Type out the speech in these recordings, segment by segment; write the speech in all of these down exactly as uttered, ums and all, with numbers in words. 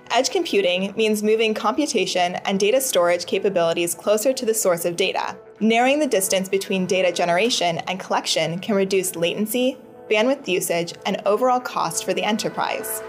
Edge computing means moving computation and data storage capabilities closer to the source of data. Narrowing the distance between data generation and collection can reduce latency, bandwidth usage, and overall cost for the enterprise.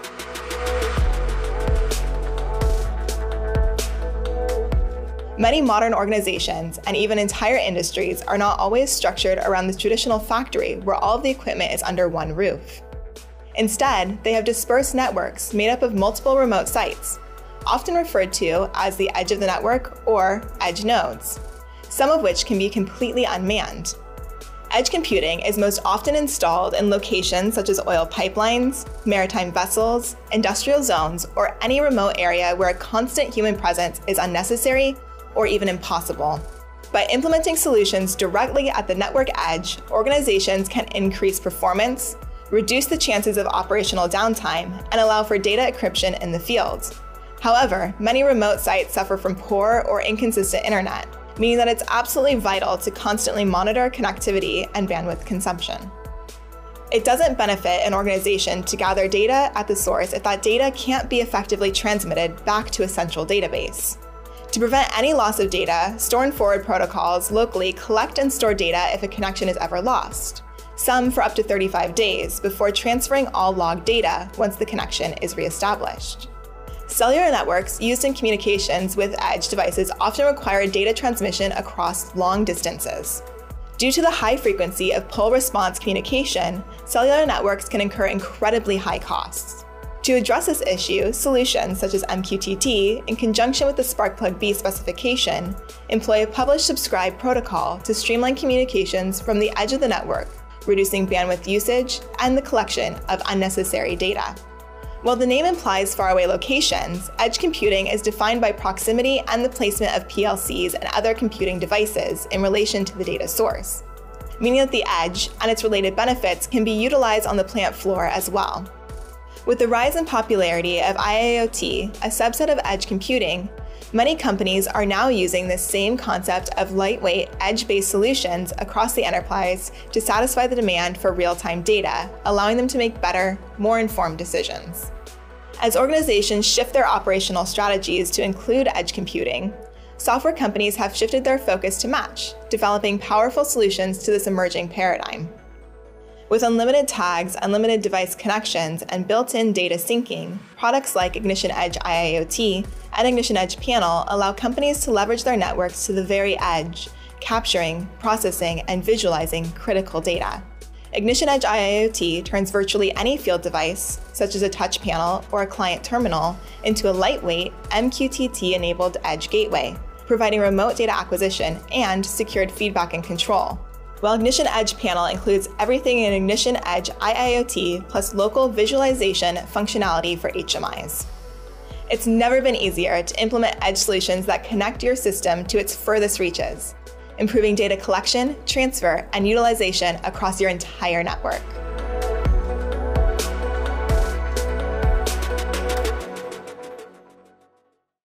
Many modern organizations and even entire industries are not always structured around the traditional factory where all of the equipment is under one roof. Instead, they have dispersed networks made up of multiple remote sites, often referred to as the edge of the network or edge nodes, some of which can be completely unmanned. Edge computing is most often installed in locations such as oil pipelines, maritime vessels, industrial zones, or any remote area where a constant human presence is unnecessary or even impossible. By implementing solutions directly at the network edge, organizations can increase performance, reduce the chances of operational downtime, and allow for data encryption in the field. However, many remote sites suffer from poor or inconsistent internet, meaning that it's absolutely vital to constantly monitor connectivity and bandwidth consumption. It doesn't benefit an organization to gather data at the source if that data can't be effectively transmitted back to a central database. To prevent any loss of data, store and forward protocols locally collect and store data if a connection is ever lost, some for up to thirty-five days before transferring all logged data once the connection is reestablished. Cellular networks used in communications with edge devices often require data transmission across long distances. Due to the high frequency of pull-response communication, cellular networks can incur incredibly high costs. To address this issue, solutions such as M Q T T, in conjunction with the Sparkplug B specification, employ a publish-subscribe protocol to streamline communications from the edge of the network, reducing bandwidth usage and the collection of unnecessary data. While the name implies faraway locations, edge computing is defined by proximity and the placement of P L Cs and other computing devices in relation to the data source, meaning that the edge and its related benefits can be utilized on the plant floor as well. With the rise in popularity of I I O T, a subset of edge computing, many companies are now using this same concept of lightweight, edge-based solutions across the enterprise to satisfy the demand for real-time data, allowing them to make better, more informed decisions. As organizations shift their operational strategies to include edge computing, software companies have shifted their focus to match, developing powerful solutions to this emerging paradigm. With unlimited tags, unlimited device connections, and built-in data syncing, products like Ignition Edge I I O T and Ignition Edge Panel allow companies to leverage their networks to the very edge, capturing, processing, and visualizing critical data. Ignition Edge I I O T turns virtually any field device, such as a touch panel or a client terminal, into a lightweight, M Q T T-enabled edge gateway, providing remote data acquisition and secured feedback and control. While Ignition Edge Panel includes everything in Ignition Edge I I O T plus local visualization functionality for H M Is. It's never been easier to implement edge solutions that connect your system to its furthest reaches, improving data collection, transfer, and utilization across your entire network.